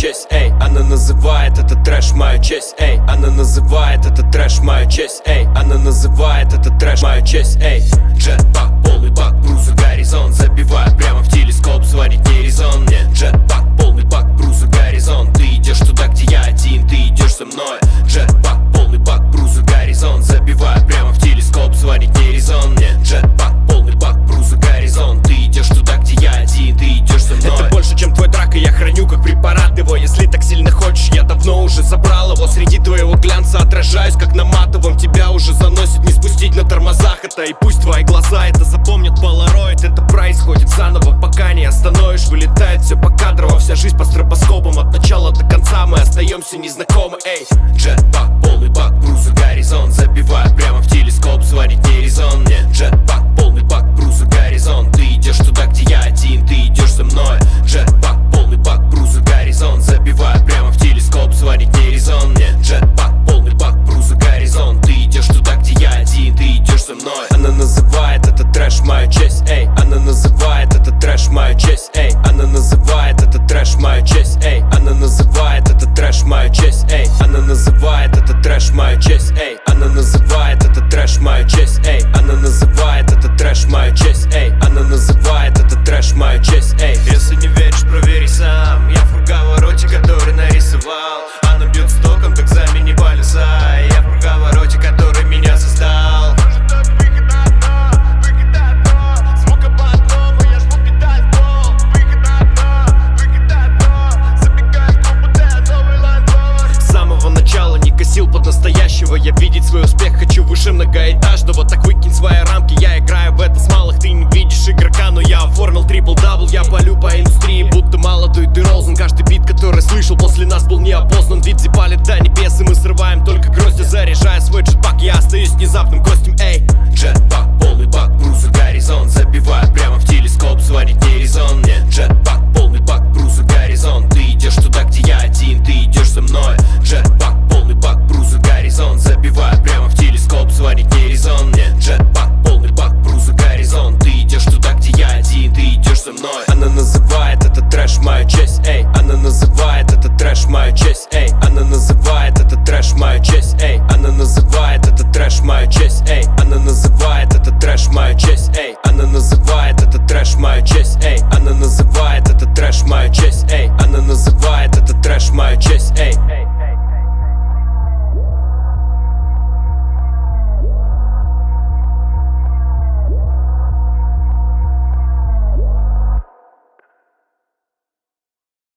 честь, эй. Она называет этот трэш мою честь, эй. Она называет этот трэш мою честь, эй. Она называет этот трэш мою честь, эй. Джетпак, полный бак, брузер, горизонт. Забиваю прямо в телескоп, звонить не резон. Нет, джетпак, полный бак, брузер, горизонт. Ты идешь туда, где я один, ты идешь со мной. Джетпак, полный бак, брузер, горизонт. Забиваю прямо в телескоп, звонить не резон. Нет, джетпак, полный бак, брузер, горизонт. Ты идешь туда, где я один, ты идешь со мной. Это больше, чем твой драк, и я храню как препарат его. Если так сильно хочешь, я давно уже забрал его. Среди твоего глянца отражаюсь, как на матовом. Тебя уже заносит, не спустить на тормозах это. И пусть твои глаза это запомнят полароид. Это происходит заново, пока не остановишь. Вылетает все покадрово, вся жизнь по стробоскопам. От начала до конца мы остаемся незнакомы, эй. Джетпак, полный бак, брузер, горизонт. Забиваю прямо в телескоп, звонить не резон. Нет, джетпак, полный бак, брузер, горизонт. Ты идешь туда, где я один, ты идешь со мной. Джетпак, полный бак, брузер, горизонт. Забиваю прямо в телескоп, звонить не резон. Нет, джетпак, полный бак, брузер, горизонт. Ты идешь туда, где я один, ты идешь со мной. Она называет этот трэш мою честь, эй. Она называет этот трэш мою честь, эй. Она называет этот трэш мою честь, эй. Она называет этот трэш мою честь, эй. Она называет этот трэш мою честь, эй. Она называет этот трэш мою честь, эй. Она называет этот трэш мою честь, эй. Она называет этот трэш мою честь, эй. Если не веришь, провери сам. Я в круговороте, который нарисовал. Она бьет стоком, так замени полюса. Я в круговороте, который меня создал. С самого начала не косил под настоящего. Я видеть свой успех хочу выше многоэтажного. Так выкинь свои рамки, я играю в это с малых. Ты не видишь игрока, но я оформил трипл-дабл. Я палю по индустрии, будто молодой ты Розен. Каждый бит, который слышал, после нас был неопознан. Вид палит до небес, и мы срываем только грозди. Заряжая свой джетпак, я остаюсь внезапным гостем, эй.